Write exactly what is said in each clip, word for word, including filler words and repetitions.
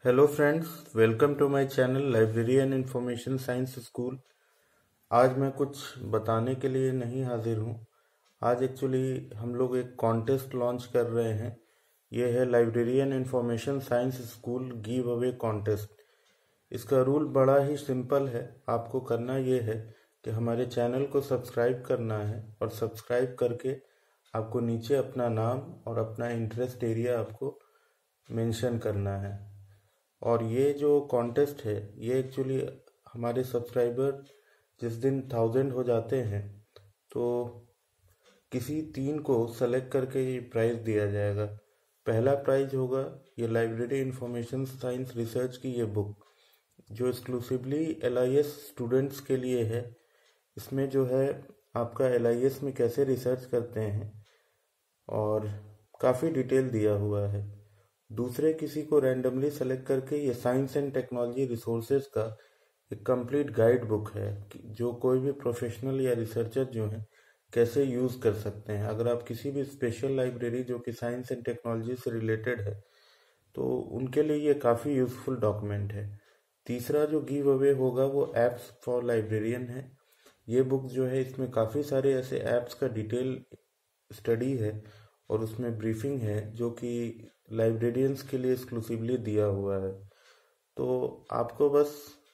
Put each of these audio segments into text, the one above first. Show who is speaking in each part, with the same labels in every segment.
Speaker 1: Hello friends, welcome to my channel library and information science school. आज मैं कुछ बताने के लिए नहीं हाजिर हूँ। आज एक्चुअली हम लोग एक कॉन्टेस्ट लॉन्च कर रहे हैं। ये है library and information science school give away contest. इसका रूल बड़ा ही सिंपल है। आपको करना ये है कि हमारे चैनल को सब्सक्राइब करना है और सब्सक्राइब करके आपको नीचे अपना नाम और अपना इंटरेस्ट एरिया आपको मेंशन करना है। और ये जो कॉन्टेस्ट है ये एक्चुअली हमारे सब्सक्राइबर जिस दिन थाउजेंड हो जाते हैं तो किसी तीन को सेलेक्ट करके ये प्राइज़ दिया जाएगा। पहला प्राइज होगा ये लाइब्रेरी इंफॉर्मेशन साइंस रिसर्च की ये बुक जो exclusively L I S students के लिए है। इसमें जो है आपका एल आई एस में कैसे रिसर्च करते हैं और काफ़ी डिटेल दिया हुआ है। दूसरे किसी को रैंडमली सेलेक्ट करके ये साइंस एंड टेक्नोलॉजी रिसोर्सेज का एक कंप्लीट गाइड बुक है जो कोई भी प्रोफेशनल या रिसर्चर जो है कैसे यूज़ कर सकते हैं। अगर आप किसी भी स्पेशल लाइब्रेरी जो कि साइंस एंड टेक्नोलॉजी से रिलेटेड है तो उनके लिए ये काफ़ी यूज़फुल डॉक्यूमेंट है। तीसरा जो गिव अवे होगा वो एप्स फॉर लाइब्रेरियन है। ये बुक जो है इसमें काफ़ी सारे ऐसे ऐप्स का डिटेल स्टडी है और उसमें ब्रीफिंग है जो कि लाइब्रेरियंस के लिए एक्सक्लूसिवली दिया हुआ है। तो आपको बस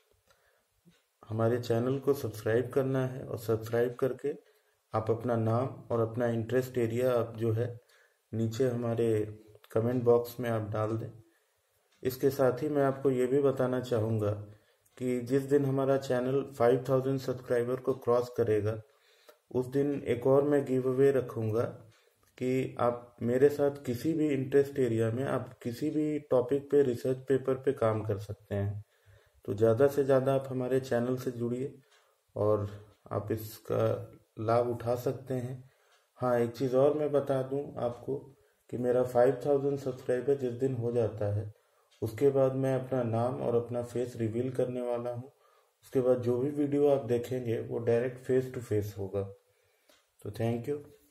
Speaker 1: हमारे चैनल को सब्सक्राइब करना है और सब्सक्राइब करके आप अपना नाम और अपना इंटरेस्ट एरिया आप जो है नीचे हमारे कमेंट बॉक्स में आप डाल दें। इसके साथ ही मैं आपको ये भी बताना चाहूँगा कि जिस दिन हमारा चैनल फाइव थाउजेंड सब्सक्राइबर को क्रॉस करेगा उस दिन एक और मैं गिव अवे रखूँगा कि आप मेरे साथ किसी भी इंटरेस्ट एरिया में आप किसी भी टॉपिक पे रिसर्च पेपर पे काम कर सकते हैं। तो ज़्यादा से ज़्यादा आप हमारे चैनल से जुड़िए और आप इसका लाभ उठा सकते हैं। हाँ, एक चीज़ और मैं बता दूं आपको कि मेरा फाइव थाउजेंड सब्सक्राइबर जिस दिन हो जाता है उसके बाद मैं अपना नाम और अपना फेस रिवील करने वाला हूँ। उसके बाद जो भी वीडियो आप देखेंगे वो डायरेक्ट फेस टू फेस होगा। तो थैंक यू।